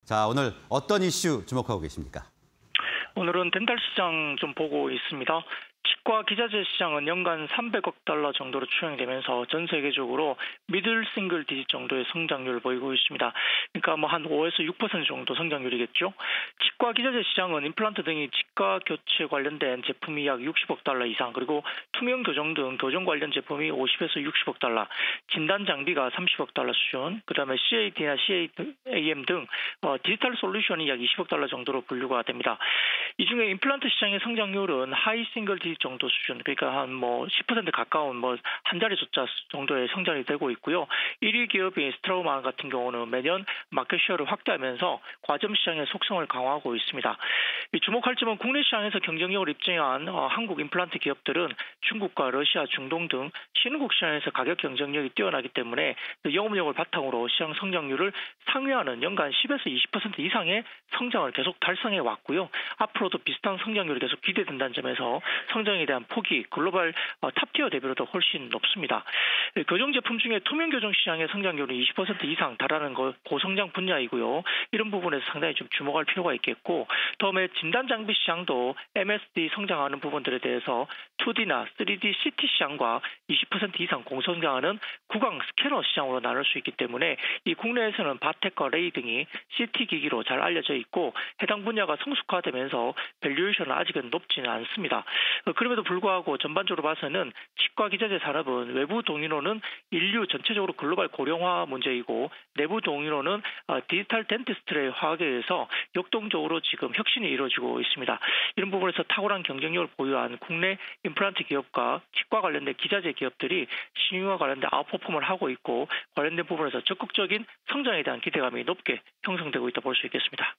자, 오늘 어떤 이슈 주목하고 계십니까? 오늘은 덴탈 시장 좀 보고 있습니다. 치과 기자재 시장은 연간 300억 달러 정도로 추정되면서 전 세계적으로 미들 싱글 디짓 정도의 성장률을 보이고 있습니다. 그러니까 뭐 한 5에서 6% 정도 성장률이겠죠. 치과 기자재 시장은 임플란트 등이 치과 교체 관련된 제품이 약 60억 달러 이상, 그리고 투명 교정 등 교정 관련 제품이 50에서 60억 달러, 진단 장비가 30억 달러 수준, 그다음에 CAD나 CAM 등 디지털 솔루션이 약 20억 달러 정도로 분류가 됩니다. 이 중에 임플란트 시장의 성장률은 하이 싱글 디짓 정도 수준, 그러니까 한 10% 가까운 한 자리 숫자 정도의 성장이 되고 있고요. 1위 기업인 스트라우만 같은 경우는 매년 마켓 쉐어를 확대하면서 과점 시장의 속성을 강화하고 있습니다. 주목할 점은 국내 시장에서 경쟁력을 입증한 한국 임플란트 기업들은 중국과 러시아, 중동 등 신흥국 시장에서 가격 경쟁력이 뛰어나기 때문에 영업력을 바탕으로 시장 성장률을 상회하는 연간 10에서 20% 이상의 성장을 계속 달성해 왔고요. 앞으로도 비슷한 성장률이 계속 기대된다는 점에서 성장에 대한 폭이 글로벌 탑티어 대비로도 훨씬 높습니다. 교정 제품 중에 투명 교정 시장의 성장률은 20% 이상 달하는 고성장 분야이고요. 이런 부분에서 상당히 좀 주목할 필요가 있겠고, 다음에 진단 장비 시장도 MSD 성장하는 부분들에 대해서 2D나 3D CT 시장과 20% 이상 공성장하는 구강 스캐너 시장으로 나눌 수 있기 때문에 이 국내에서는 바텍과 레이 등이 CT 기기로 잘 알려져 있고, 해당 분야가 성숙화되면서 밸류에이션은 아직은 높지는 않습니다. 그럼에도 불구하고 전반적으로 봐서는 치과 기자재 산업은 외부 동인으로는 인류 전체적으로 글로벌 고령화 문제이고, 내부 동인으로는 디지털 덴티스트의 화학에 의해서 역동적으로 지금 혁신이 이루어지고 있습니다. 이런 부분에서 탁월한 경쟁력을 보유한 국내 임플란트 기업과 치과 관련된 기자재 기업들이 신흥과 관련된 아웃퍼폼을 하고 있고, 관련된 부분에서 적극적인 성장에 대한 기대감이 높게 형성되고 있다 볼 수 있겠습니다.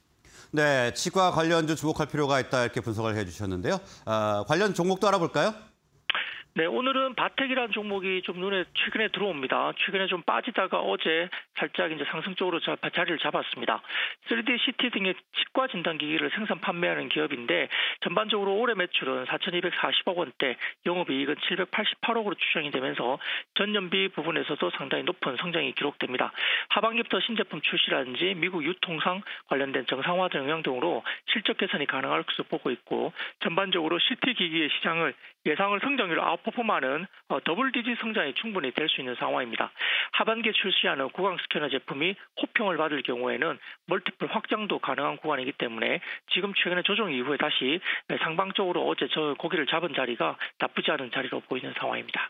네, 치과 관련주 주목할 필요가 있다 이렇게 분석을 해주셨는데요. 관련 종목도 알아볼까요? 네, 오늘은 바텍이라는 종목이 좀 눈에 최근에 들어옵니다. 최근에 좀 빠지다가 어제 살짝 이제 상승 쪽으로 자리를 잡았습니다. 3D CT 등의 치과 진단 기기를 생산 판매하는 기업인데, 전반적으로 올해 매출은 4,240억 원대, 영업이익은 788억으로 추정이 되면서 전년비 부분에서도 상당히 높은 성장이 기록됩니다. 하반기부터 신제품 출시라든지 미국 유통상 관련된 정상화 영향 등으로 실적 개선이 가능할 것으로 보고 있고, 전반적으로 CT 기기의 시장을 예상을 성장률 아웃퍼폼하는 더블 디짓 성장이 충분히 될 수 있는 상황입니다. 하반기에 출시하는 구강 스캐너 제품이 호평을 받을 경우에는 멀티플 확장도 가능한 구간이기 때문에 지금 최근에 조정 이후에 다시 상방적으로 어제 저 고기를 잡은 자리가 나쁘지 않은 자리로 보이는 상황입니다.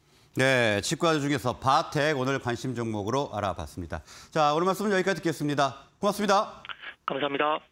네, 치과 중에서 바텍 오늘 관심 종목으로 알아봤습니다. 자, 오늘 말씀은 여기까지 듣겠습니다. 고맙습니다. 감사합니다.